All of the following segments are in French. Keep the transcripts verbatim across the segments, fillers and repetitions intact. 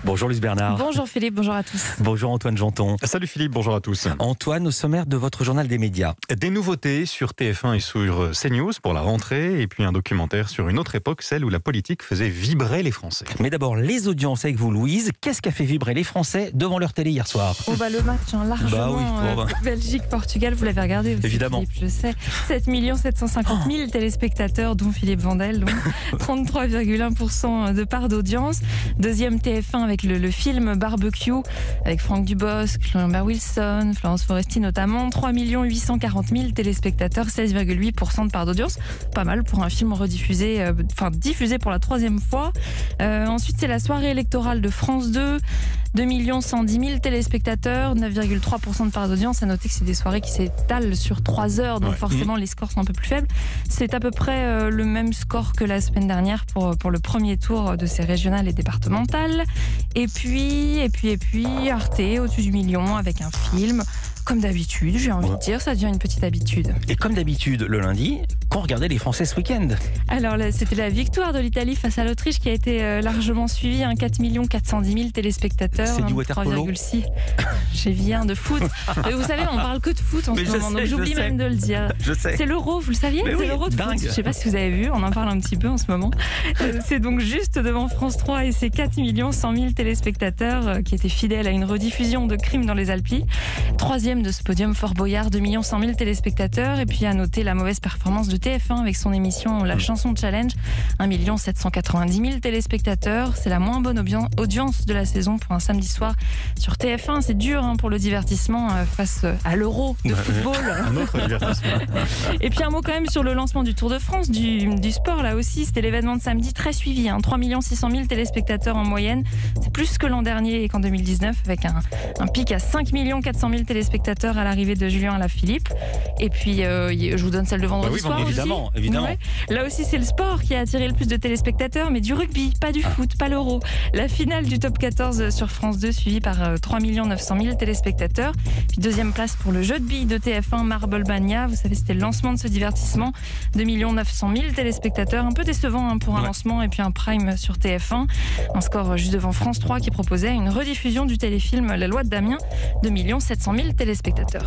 Bonjour Luce Bernard. Bonjour Philippe, bonjour à tous. Bonjour Antoine Janton. Salut Philippe, bonjour à tous. Antoine, au sommaire de votre journal des médias. Des nouveautés sur T F un et sur CNews pour la rentrée, et puis un documentaire sur une autre époque, celle où la politique faisait vibrer les Français. Mais d'abord, les audiences avec vous Louise. Qu'est-ce qui a fait vibrer les Français devant leur télé hier soir? Oh bah le match, hein, largement, bah oui, bon, bah. euh, Belgique-Portugal, vous l'avez regardé aussi, évidemment. Philippe, je sais. sept millions sept cent cinquante mille téléspectateurs, dont Philippe Vandel, donc trente-trois virgule un pour cent de part d'audience. Deuxième T F un avec le, le film Barbecue, avec Franck Dubosc, Lambert Wilson, Florence Foresti notamment. trois millions huit cent quarante mille téléspectateurs, seize virgule huit pour cent de part d'audience. Pas mal pour un film rediffusé, euh, enfin diffusé pour la troisième fois. Euh, ensuite, c'est la soirée électorale de France deux. deux millions cent dix mille téléspectateurs, neuf virgule trois pour cent de part d'audience. À noter que c'est des soirées qui s'étalent sur trois heures, donc ouais. forcément les scores sont un peu plus faibles. C'est à peu près euh, le même score que la semaine dernière pour, pour le premier tour de ces régionales et départementales. Et puis, et puis, et puis, Arte au-dessus du million avec un film. Comme d'habitude, j'ai envie ouais. de dire, ça devient une petite habitude. Et comme d'habitude, le lundi, qu'ont regardé les Français ce week-end? Alors là, c'était la victoire de l'Italie face à l'Autriche qui a été euh, largement suivie, hein, quatre millions quatre cent dix mille téléspectateurs. C'est du hein, waterpolo. trois virgule six. J'ai viens de foot. Mais vous savez, on parle que de foot en Mais ce je moment, sais, donc je j'oublie sais. même de le dire. Je sais. C'est l'Euro, vous le saviez? Mais C'est oui, l'Euro de dingue. foot. Je sais pas si vous avez vu, on en parle un petit peu en ce moment. Euh, C'est donc juste devant France trois et ses quatre millions cent mille téléspectateurs euh, qui étaient fidèles à une rediffusion de Crimes dans les Alpilles. Troisième de ce podium, Fort Boyard, deux millions cent mille téléspectateurs. Et puis à noter la mauvaise performance de T F un avec son émission La Chanson Challenge, un million sept cent quatre-vingt-dix mille téléspectateurs. C'est la moins bonne audience de la saison pour un samedi soir sur T F un. C'est dur hein, pour le divertissement euh, face à l'Euro de football. Un autre divertissement. Et puis un mot quand même sur le lancement du Tour de France, du, du sport là aussi. C'était l'événement de samedi très suivi, hein, trois millions six cent mille téléspectateurs en moyenne. C'est plus que l'an dernier et qu'en deux mille dix-neuf, avec un, un pic à cinq millions quatre cent mille téléspectateurs à l'arrivée de Julien Alaphilippe. Et puis euh, je vous donne celle de vendredi Bah oui, soir évidemment, aussi. évidemment. Ouais. Là aussi c'est le sport qui a attiré le plus de téléspectateurs, mais du rugby, pas du foot, pas l'Euro. La finale du top quatorze sur France deux suivie par euh, trois millions neuf cent mille téléspectateurs. Puis deuxième place pour le jeu de billes de T F un, Marble Mania. Vous savez, c'était le lancement de ce divertissement. deux millions neuf cent mille téléspectateurs. Un peu décevant hein, pour un ouais. lancement et puis un prime sur T F un. Un score juste devant France trois qui proposait une rediffusion du téléfilm La Loi de Damien. deux millions sept cent mille téléspectateurs.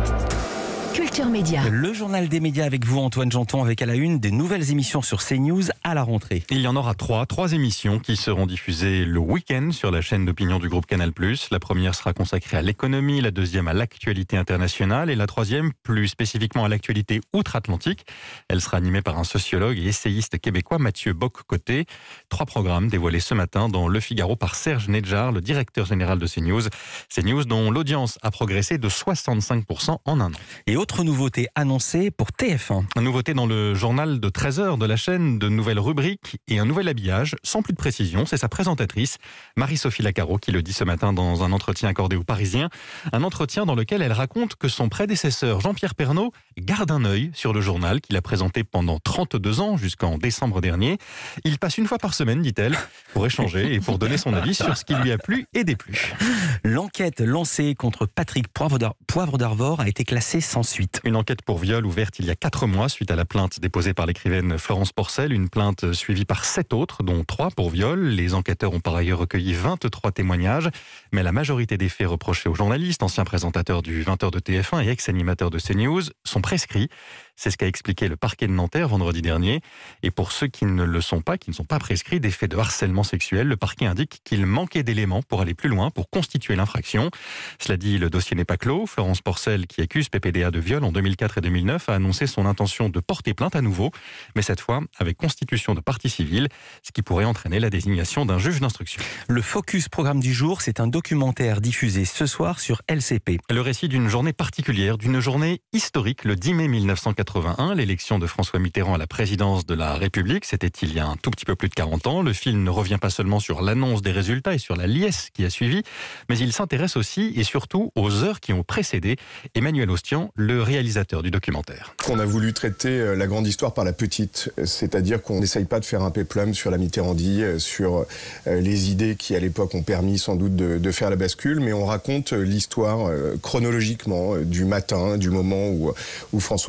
Culture Média. Le journal des médias avec vous Antoine Janton, avec à la une des nouvelles émissions sur CNews à la rentrée. Il y en aura trois, trois émissions qui seront diffusées le week-end sur la chaîne d'opinion du groupe Canal plus. La première sera consacrée à l'économie, la deuxième à l'actualité internationale et la troisième plus spécifiquement à l'actualité outre-Atlantique. Elle sera animée par un sociologue et essayiste québécois, Mathieu Bock-Côté. Trois programmes dévoilés ce matin dans Le Figaro par Serge Nedjar, le directeur général de CNews. CNews dont l'audience a progressé de soixante-cinq pour cent en un an. Et autre nouveauté annoncée pour T F un. Une nouveauté dans le journal de treize heures de la chaîne, de nouvelles rubriques et un nouvel habillage, sans plus de précision. C'est sa présentatrice, Marie-Sophie Lacaro, qui le dit ce matin dans un entretien accordé aux Parisiens. Un entretien dans lequel elle raconte que son prédécesseur, Jean-Pierre Pernaut, garde un œil sur le journal qu'il a présenté pendant trente-deux ans, jusqu'en décembre dernier. Il passe une fois par semaine, dit-elle, pour échanger et pour donner son avis sur ce qui lui a plu et déplu. L'enquête lancée contre Patrick Poivre d'Arvor a été classée sans suite. Une enquête pour viol ouverte il y a quatre mois suite à la plainte déposée par l'écrivaine Florence Porcel. Une plainte suivie par sept autres, dont trois pour viol. Les enquêteurs ont par ailleurs recueilli vingt-trois témoignages. Mais la majorité des faits reprochés aux journalistes, anciens présentateurs du vingt heures de T F un et ex-animateurs de CNews, sont prescrits. C'est ce qu'a expliqué le parquet de Nanterre vendredi dernier. Et pour ceux qui ne le sont pas, qui ne sont pas prescrits, des faits de harcèlement sexuel, le parquet indique qu'il manquait d'éléments pour aller plus loin, pour constituer l'infraction. Cela dit, le dossier n'est pas clos. Florence Porcel, qui accuse P P D A de viol en deux mille quatre et deux mille neuf, a annoncé son intention de porter plainte à nouveau, mais cette fois avec constitution de partie civile, ce qui pourrait entraîner la désignation d'un juge d'instruction. Le focus programme du jour, c'est un documentaire diffusé ce soir sur L C P. Le récit d'une journée particulière, d'une journée historique, le dix mai mille neuf cent quatre-vingt-un, l'élection de François Mitterrand à la présidence de la République. C'était il y a un tout petit peu plus de quarante ans. Le film ne revient pas seulement sur l'annonce des résultats et sur la liesse qui a suivi, mais il s'intéresse aussi et surtout aux heures qui ont précédé. Emmanuel Ostian, le réalisateur du documentaire. On a voulu traiter la grande histoire par la petite, c'est-à-dire qu'on n'essaye pas de faire un péplum sur la Mitterrandie, sur les idées qui à l'époque ont permis sans doute de, de faire la bascule, mais on raconte l'histoire chronologiquement du matin, du moment où, où François Mitterrand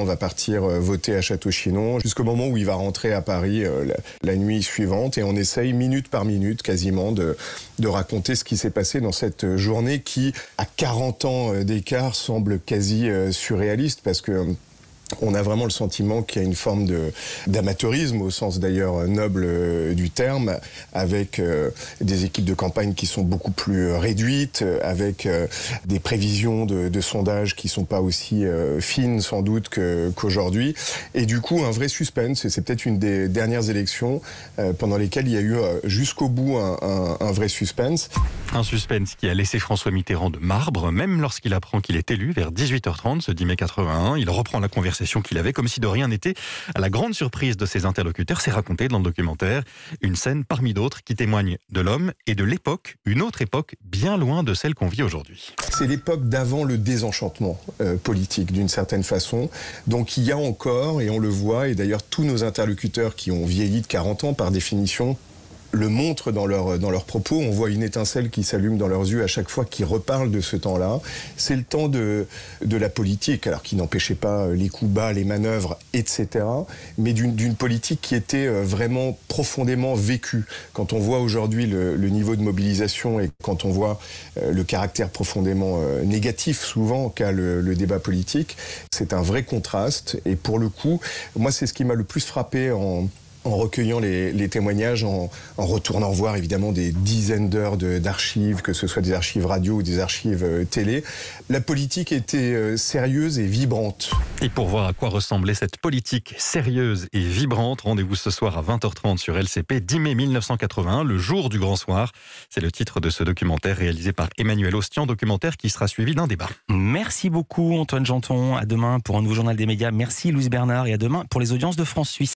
va partir voter à Château-Chinon, jusqu'au moment où il va rentrer à Paris la, la nuit suivante. Et on essaye minute par minute quasiment de, de raconter ce qui s'est passé dans cette journée qui, à quarante ans d'écart, semble quasi surréaliste parce que on a vraiment le sentiment qu'il y a une forme de, d'amateurisme, au sens d'ailleurs noble euh, du terme, avec euh, des équipes de campagne qui sont beaucoup plus réduites, avec euh, des prévisions de, de sondages qui sont pas aussi euh, fines sans doute que, qu'aujourd'hui. Et du coup, un vrai suspense. Et c'est peut-être une des dernières élections euh, pendant lesquelles il y a eu euh, jusqu'au bout un, un, un vrai suspense. Un suspense qui a laissé François Mitterrand de marbre, même lorsqu'il apprend qu'il est élu vers dix-huit heures trente ce dix mai quatre-vingt-un. Il reprend la conversation qu'il avait comme si de rien n'était. À la grande surprise de ses interlocuteurs, c'est raconté dans le documentaire. Une scène parmi d'autres qui témoigne de l'homme et de l'époque, une autre époque bien loin de celle qu'on vit aujourd'hui. C'est l'époque d'avant le désenchantement euh, politique d'une certaine façon. Donc il y a encore, et on le voit, et d'ailleurs tous nos interlocuteurs qui ont vieilli de quarante ans par définition, le montrent dans leurs dans leurs propos. On voit une étincelle qui s'allume dans leurs yeux à chaque fois qu'ils reparlent de ce temps-là. C'est le temps de, de la politique, alors qui n'empêchait pas les coups bas, les manœuvres, et cetera, mais d'une, d'une politique qui était vraiment profondément vécue. Quand on voit aujourd'hui le, le niveau de mobilisation et quand on voit le caractère profondément négatif souvent qu'a le, le débat politique, c'est un vrai contraste. Et pour le coup, moi c'est ce qui m'a le plus frappé en en recueillant les, les témoignages, en, en retournant voir évidemment des dizaines d'heures de, d'archives, que ce soit des archives radio ou des archives euh, télé. La politique était euh, sérieuse et vibrante. Et pour voir à quoi ressemblait cette politique sérieuse et vibrante, rendez-vous ce soir à vingt heures trente sur L C P, dix mai mille neuf cent quatre-vingt-un, le jour du grand soir. C'est le titre de ce documentaire réalisé par Emmanuel Ostian, documentaire qui sera suivi d'un débat. Merci beaucoup Antoine Janton, à demain pour un nouveau journal des médias. Merci Louise Bernard et à demain pour les audiences de France Suisse.